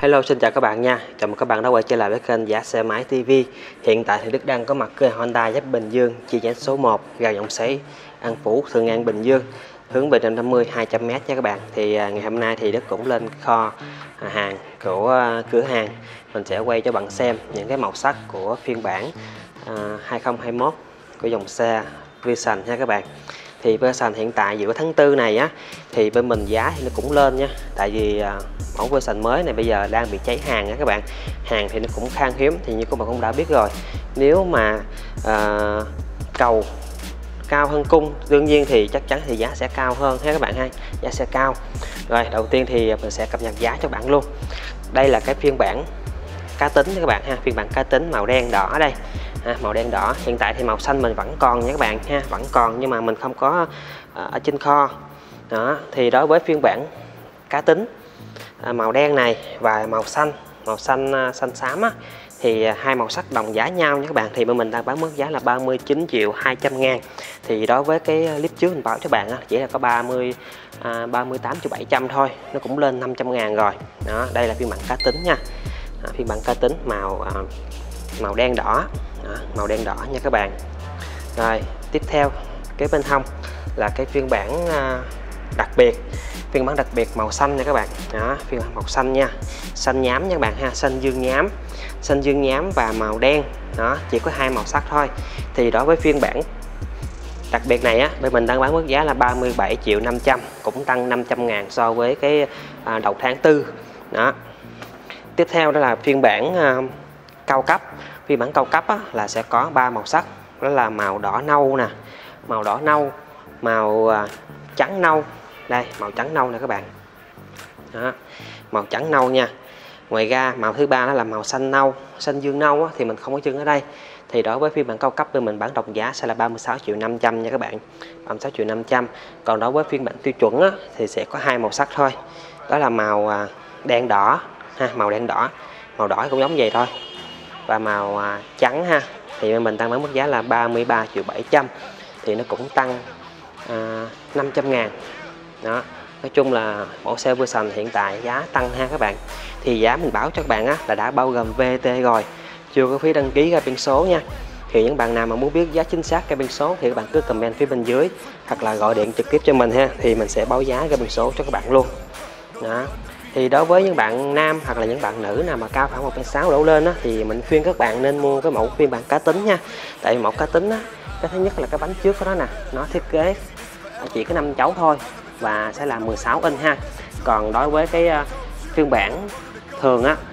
Hello, xin chào các bạn nha. Chào mừng các bạn đã quay trở lại với kênh Giá Xe Máy TV. Hiện tại thì Đức đang có mặt cửa hàng Honda Giáp Bình Dương, chi nhánh số 1, ga Giọng Sấy, An Phú, Thuận An, Bình Dương, hướng về 150 200m nha các bạn. Thì ngày hôm nay thì Đức cũng lên kho hàng của cửa hàng. Mình sẽ quay cho bạn xem những cái màu sắc của phiên bản 2021 của dòng xe Vision nha các bạn. Thì Vision hiện tại giữa tháng 4 này á thì bên mình giá thì nó cũng lên nha, tại vì mẫu Vision mới này bây giờ đang bị cháy hàng nha các bạn. Hàng thì nó cũng khan hiếm, thì như các bạn cũng đã biết rồi, nếu mà cầu cao hơn cung đương nhiên thì chắc chắn thì giá sẽ cao hơn ha các bạn ha, giá sẽ cao. Rồi đầu tiên thì mình sẽ cập nhật giá cho bạn luôn. Đây là cái phiên bản cá tính nha các bạn ha, phiên bản cá tính màu đen đỏ đây. Màu đen đỏ, hiện tại thì màu xanh mình vẫn còn nha các bạn ha, vẫn còn nhưng mà mình không có ở trên kho. Đó, thì đối với phiên bản cá tính màu đen này và màu xanh xám á, thì hai màu sắc đồng giá nhau nha các bạn. Thì bên mình đang bán mức giá là 39.200.000. Thì đối với cái clip trước mình bảo cho bạn á, chỉ là có 38.700 thôi, nó cũng lên 500.000 rồi. Đó, đây là phiên bản cá tính nha. Phiên bản cá tính màu đen đỏ. Đó, màu đen đỏ nha các bạn. Rồi tiếp theo cái bên hông là cái phiên bản đặc biệt, phiên bản đặc biệt màu xanh nha các bạn. Đó, phiên bản màu xanh nha, xanh nhám nha các bạn ha, xanh dương nhám và màu đen. Đó, chỉ có hai màu sắc thôi. Thì đối với phiên bản đặc biệt này á, bên mình đang bán mức giá là 37.500.000, cũng tăng 500.000 so với cái đầu tháng 4. Đó, tiếp theo đó là phiên bản cao cấp. Phiên bản cao cấp á, là sẽ có 3 màu sắc, đó là màu đỏ nâu nè, màu đỏ nâu, màu trắng nâu. Đây, màu trắng nâu nè các bạn. Đó, màu trắng nâu nha. Ngoài ra màu thứ ba đó là màu xanh nâu, xanh dương nâu á, thì mình không có trưng ở đây. Thì đối với phiên bản cao cấp bên mình bán đồng giá sẽ là 36.500.000 nha các bạn, 36.500.000. Còn đối với phiên bản tiêu chuẩn á, thì sẽ có hai màu sắc thôi, đó là màu đen đỏ ha, màu đen đỏ, màu đỏ cũng giống vậy thôi, và màu trắng ha. Thì bên mình tăng bán mức giá là 33.700.000, thì nó cũng tăng 500.000. Đó, nói chung là mẫu xe Vision hiện tại giá tăng ha các bạn. Thì giá mình báo cho các bạn á, là đã bao gồm VAT rồi, chưa có phí đăng ký ra biển số nha. Thì những bạn nào mà muốn biết giá chính xác ra biển số thì các bạn cứ comment phía bên dưới hoặc là gọi điện trực tiếp cho mình ha, thì mình sẽ báo giá ra biển số cho các bạn luôn. Đó, thì đối với những bạn nam hoặc là những bạn nữ nào mà cao khoảng 1m6 đổ lên á, thì mình khuyên các bạn nên mua cái mẫu phiên bản cá tính nha. Tại vì mẫu cá tính á, cái thứ nhất là cái bánh trước của nó nè, nó thiết kế chỉ có 5 chấu thôi và sẽ là 16 inch ha. Còn đối với cái phiên bản thường á,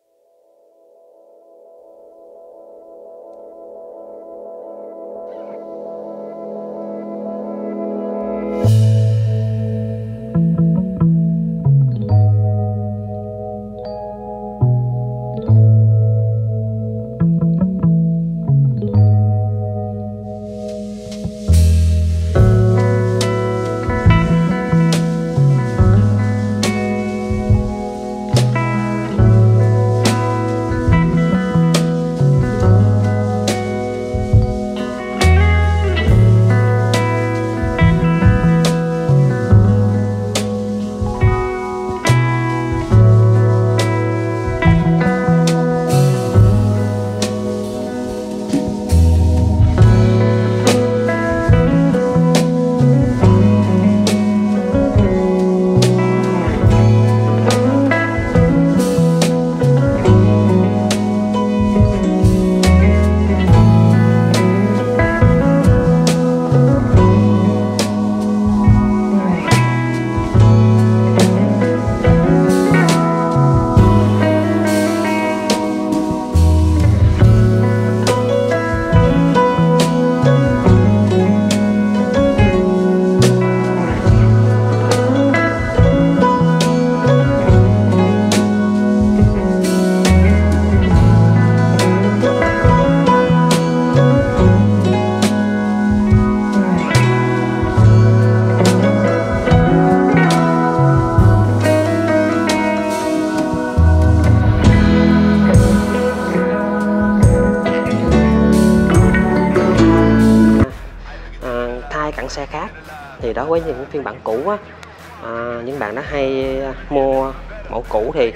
xe khác. Thì đối với những phiên bản cũ á, những bạn đã hay mua mẫu cũ thì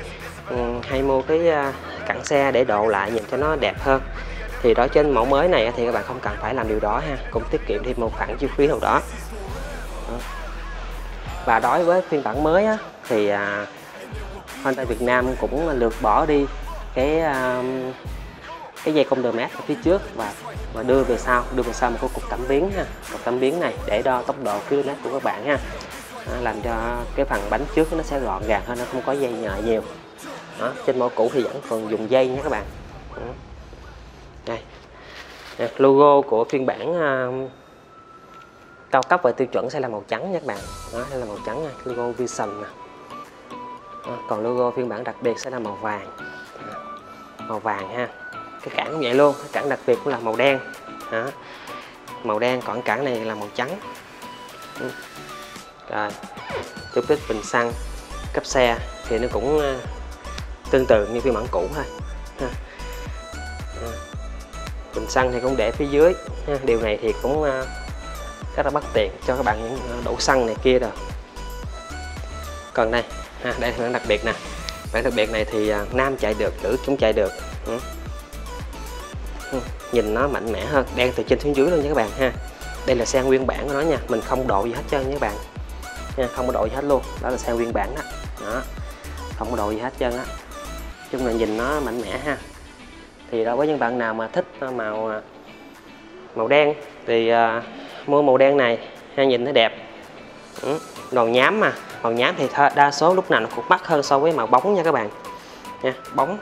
hay mua cái cẳng xe để độ lại nhìn cho nó đẹp hơn. Thì đó, trên mẫu mới này thì các bạn không cần phải làm điều đó ha, cũng tiết kiệm thêm một khoản chi phí nào đó. Và đối với phiên bản mới á, thì Honda Việt Nam cũng lược bỏ đi cái dây công đường mát ở phía trước và đưa về sau một cái cục cảm biến ha, cục cảm biến này để đo tốc độ km của các bạn ha, làm cho cái phần bánh trước nó sẽ gọn gàng hơn, nó không có dây nhợ nhiều. Đó, trên mẫu cũ thì vẫn còn dùng dây nha các bạn. Đây, logo của phiên bản cao cấp và tiêu chuẩn sẽ là màu trắng nha các bạn. Đó, đây là màu trắng nha, logo Vision nè. Còn logo phiên bản đặc biệt sẽ là màu vàng. Màu vàng ha. Cái cản cũng vậy luôn, cái cản đặc biệt cũng là màu đen. Đó, màu đen, còn cản này là màu trắng. Rồi, tiếp tích bình xăng cấp xe thì nó cũng tương tự như phiên bản cũ thôi. Bình xăng thì cũng để phía dưới. Điều này thì cũng rất là bất tiện cho các bạn đổ xăng này kia rồi. Còn đây, đây là bản đặc biệt nè. Bản đặc biệt này thì nam chạy được, nữ cũng chạy được. Nhìn nó mạnh mẽ hơn, đen từ trên xuống dưới luôn nha các bạn ha. Đây là xe nguyên bản của nó nha, mình không độ gì hết trơn nha các bạn nha, không có độ gì hết luôn. Đó là xe nguyên bản đó, không có độ gì hết trơn á. Chung là nhìn nó mạnh mẽ ha. Thì đối với những bạn nào mà thích màu đen thì mua màu đen này ha, nhìn nó đẹp. Màu nhám mà, màu nhám thì đa số lúc nào nó cũng mắc hơn so với màu bóng nha các bạn nha, bóng.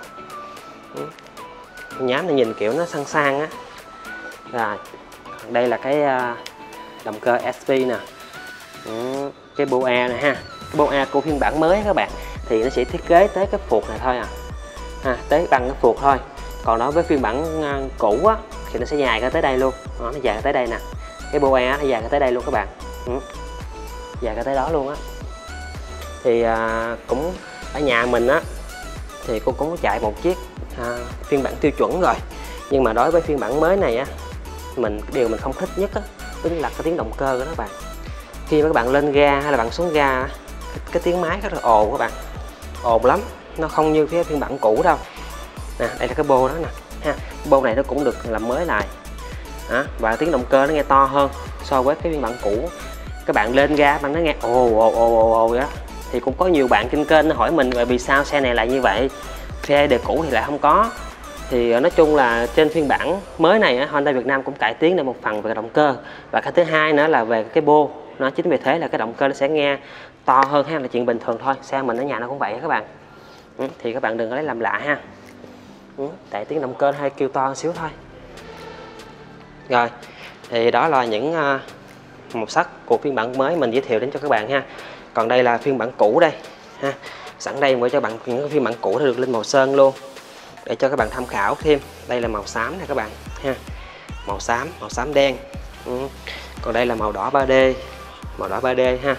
Nhám thì nhìn kiểu nó sang sang á. Rồi, đây là cái động cơ SP nè. Cái boa này ha, cái boa của phiên bản mới các bạn thì nó sẽ thiết kế tới cái phuộc này thôi tới bằng cái phuộc thôi. Còn đối với phiên bản cũ á thì nó sẽ dài ra tới đây luôn. Đó, nó dài ra tới đây nè, cái boa nó dài ra tới đây luôn các bạn. Dài ra tới đó luôn á. Thì cũng ở nhà mình á thì cô cũng có chạy một chiếc phiên bản tiêu chuẩn rồi, nhưng mà đối với phiên bản mới này á, điều mình không thích nhất á chính là cái tiếng động cơ của nó các bạn. Khi mà các bạn lên ga hay là bạn xuống ga, cái tiếng máy rất là ồn các bạn, ồn lắm, nó không như phía phiên bản cũ đâu. Nè, đây là cái bô đó nè ha, cái bô này nó cũng được làm mới lại. Và tiếng động cơ nó nghe to hơn so với cái phiên bản cũ. Các bạn lên ga bạn nó nghe ồ vậy đó. Thì cũng có nhiều bạn trên kênh hỏi mình vì sao xe này lại như vậy, xe đời cũ thì lại không có. Thì nói chung là trên phiên bản mới này Honda Việt Nam cũng cải tiến được một phần về động cơ, và cái thứ hai nữa là về cái bô. Nó chính vì thế là cái động cơ nó sẽ nghe to hơn ha, là chuyện bình thường thôi. Xe mình ở nhà nó cũng vậy các bạn. Thì các bạn đừng có lấy làm lạ ha. Tại tiếng động cơ nó hơi kêu to một xíu thôi. Rồi, thì đó là những màu sắc của phiên bản mới mình giới thiệu đến cho các bạn ha. Còn đây là phiên bản cũ đây ha. Sẵn đây mình cho các bạn những phiên bản cũ đã được lên màu sơn luôn để cho các bạn tham khảo thêm. Đây là màu xám này các bạn ha, màu xám đen. Còn đây là màu đỏ 3D, màu đỏ 3D ha.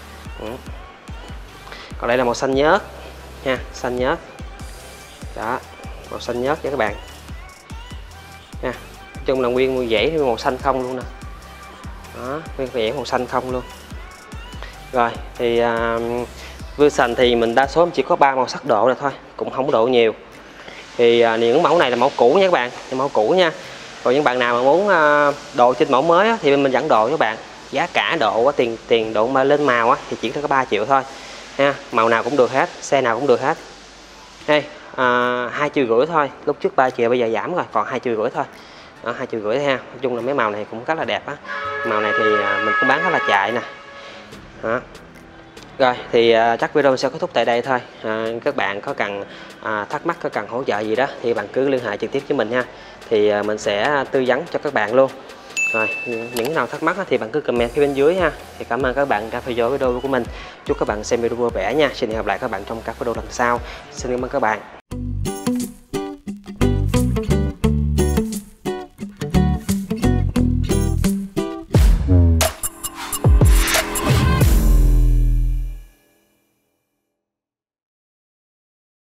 Còn đây là màu xanh nhớt ha, xanh nhớt đó, màu xanh nhớt nha các bạn nha. Nói chung là nguyên dãy màu xanh không luôn nè. Đó, nguyên dãy màu xanh không luôn. Rồi thì Vision thì mình đa số chỉ có 3 màu sắc độ này thôi, cũng không có độ nhiều. Thì những mẫu này là mẫu cũ nha các bạn, mẫu cũ nha. Còn những bạn nào mà muốn độ trên mẫu mới thì mình dẫn độ cho các bạn. Giá cả độ tiền độ mà lên màu thì chỉ có 3 triệu thôi ha. Màu nào cũng được hết, xe nào cũng được hết. Đây 2,5 triệu thôi, lúc trước 3 triệu bây giờ giảm rồi còn 2,5 triệu thôi. Đó, 2,5 triệu ha. Nói chung là mấy màu này cũng rất là đẹp á. Màu này thì mình cũng bán rất là chạy nè. Đó. Rồi thì chắc video sẽ kết thúc tại đây thôi. Các bạn có cần thắc mắc, có cần hỗ trợ gì đó thì bạn cứ liên hệ trực tiếp với mình ha. Thì mình sẽ tư vấn cho các bạn luôn. Rồi những nào thắc mắc thì bạn cứ comment phía bên dưới ha. Thì cảm ơn các bạn đã theo dõi video của mình. Chúc các bạn xem video vui vẻ nha. Xin hẹn gặp lại các bạn trong các video lần sau. Xin cảm ơn các bạn.